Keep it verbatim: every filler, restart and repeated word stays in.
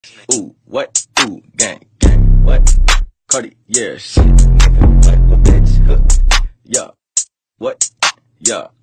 Ooh, what? Ooh, gang, gang, what? Cardi, yeah, shit. What, what, bitch? Huh. Yeah, what? Yeah.